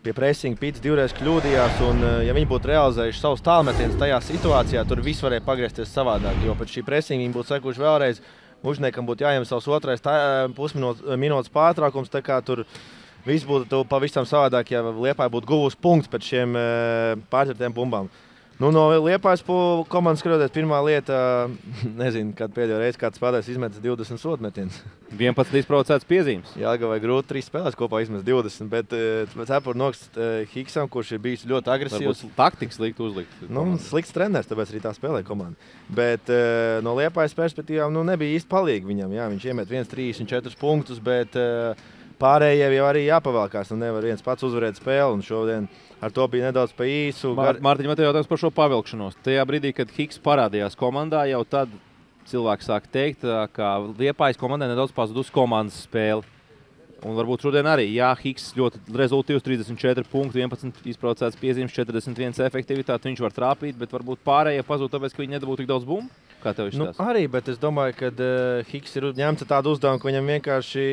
pie pressinga Pits divreiz kļūdījās, un ja viņi būtu realizējuši savus tālmetienus tajā situācijā, tur viss varēja pagriezties savādāk, jo pēc šī pressinga viņi būtu sekuši vēlreiz, Mužniekam būtu jāņem savs otrais pusminūtes pārtraukums, tā kā tur viss būtu pavisam savādāk, ja Liepāja būtu guvusi punkts pēc šiem pārķertiem bumbām. Nu, no Liepājas komandas skatoties, pirmā lieta, nezinu, kad pēdējo reizi kāds spēlētājs izmetas 20 sodmetienus. 11 izprovocētas piezīmes. Jelgavai grūti 3 spēlēs kopā izmest 20, bet cepuri nokst Hiksam, kurš ir bijis ļoti agresīvs. Varbūt taktikas slikti uzlikt. Nu, slikts treneris, tāpēc arī tā spēlē komanda. Bet no Liepājas perspektīvām nebija īsti palīgi viņam. Jā, viņš iemet 1,34 punktus, bet pārējiem jau arī jāpavēlkās. Nevar viens pats uzvarēt spēli, un šodien ar to bija nedaudz pa īsu. Mārtiņ, man te jautājums par šo pavilkšanos. Tajā brīdī, kad Hiks parādījās komandā, jau tad cilvēki sāk teikt, ka Liepājas komandai nedaudz pazudus komandas spēli. Un varbūt šodien arī, jā, Hiks ļoti rezultīvs, 34 punkti, 11 izprovocētas piezīmes, 41 efektivitāte, viņš var trāpīt, bet varbūt pārējie pazūd, tāpēc, ka viņi nedabūtu tik daudz bumbu? Kā tev izstāsta? Nu, arī, bet es domāju, ka Hiks ir ņemts tādu uzdevumu, ka viņam vienkārši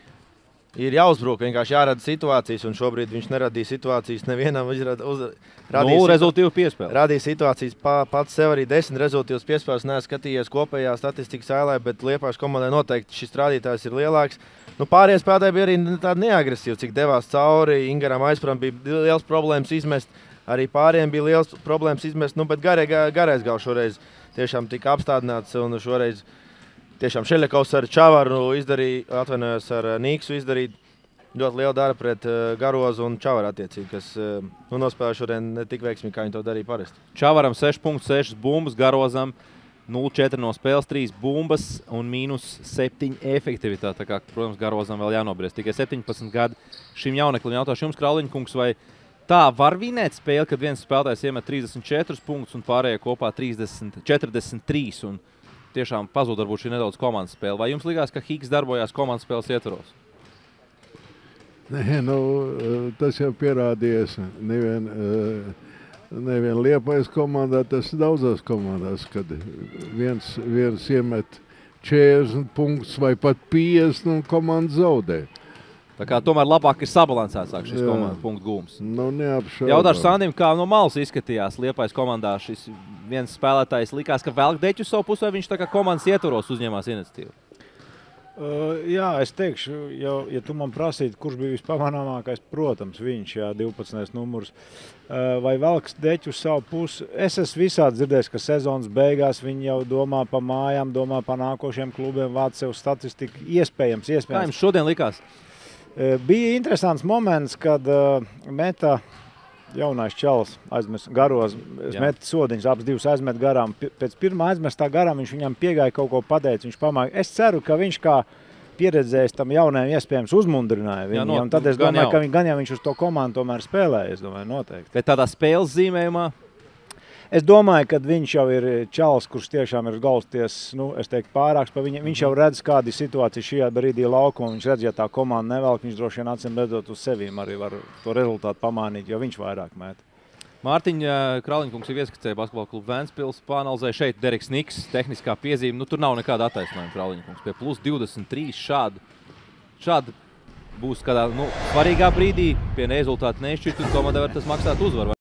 ir jāuzbruk, vienkārši jārada situācijas, un šobrīd viņš neradīja situācijas nevienam. Rezultīvu piespēli. Radīja situācijas pats sev arī 10 rezultīvas piespēles. Neesmu skatījies kopējā statistikas ēlē, bet Liepājas komandai noteikti šis rādītājs ir lielāks. Nu, pārējie spēlētāji bija arī tādi neagresīvi, cik devās cauri. Ingaram Aizpram bija liels problēmas izmest, arī pārējiem bija liels problēmas izmest, bet garais gals šoreiz tiešām tika apstādināts, un šoreiz tiešām Šeļakovs ar Čavaru izdarīja, atvainojos ar Nīksu izdarīt ļoti lielu darbu pret Garozu un Čavaru attiecīgi, kas nospēlēja šodien ne tik veiksmīgi, kā viņi to darīja parasti. Čavaram 6,6 bumbas, Garozam 0,4 no spēles, 3 bumbas un -7 efektivitāte. Tā kā, protams, Garozam vēl jānobriest. Tikai 17 gadi šim jauneklim. Jautāšu jums, Krauliņkungs, vai tā var vinēt spēli, kad viens spēlētājs iemet 34 punktus un pārējie kopā 43 un tiešām pazūd varbūt šī nedaudz komandas spēle. Vai jums likās, ka Hiks darbojās komandas spēles ietvaros? Nē, tas jau pierādījies nevien Liepājas komandā, tas daudzās komandās, kad viens iemet 40 punktus vai pat 50 un komanda zaudē. Tā kā tomēr labāk ir sabalansēts šis komandas punktu gūms. Nu, neapšaubām. Jautāšu Sandim, kā no malas izskatījās Liepājas komandā šis viens spēlētājs. Likās, ka velk deķu savu pusi, vai viņš tā kā komandas ietvaros uzņēmās iniciatīvu? Jā, es teikšu, ja tu man prasītu, kurš bija vispamanāmākais, protams, viņš, jā, 12. numurs, vai velks deķu savu pusi. Es esmu visādi dzirdējis, ka sezonas beigās viņi jau domā pa mājām, domā pa nākošiem klubiem, vāc sev statistiku. Iespējams. Kā jums šodien likās? Bija interesants moments, kad meta jaunais čalis aizmest Garoz, meta sodiņus, abas divas aizmet garām. Pēc pirmā aizmestā garām viņš viņam piegāja kaut ko pateica, viņš pamāja. Es ceru, ka viņš kā pieredzējis tam jaunajam iespējams uzmundrināja viņu. Jā, un tad es domāju, ka gan jau viņš uz to komandu tomēr spēlēja, es domāju, noteikti. Bet tādā spēles zīmējumā? Es domāju, ka viņš jau ir čalis, kurš tiešām ir galvsties, es teiktu, pārāks pa viņu. Viņš jau redz, kāda ir situācija šajā brīdī laukumā. Viņš redz, ja tā komanda nevelk, viņš droši vien acīm redzot uz sevīm arī var to rezultātu pamānīt, jo viņš vairāk mēt. Mārtiņ, Krauliņkungs jau ieskicēja basketbola klubu Ventspils, pāanalizēja šeit Deriks Niks, tehniskā piezīme. Tur nav nekāda attaisnojuma, Krauliņkungs. Pie plus 23 šādi būs kādā svarīgā brīdī, pie rezultātu nešķirt, un komandai var tas maksāt uzvaru.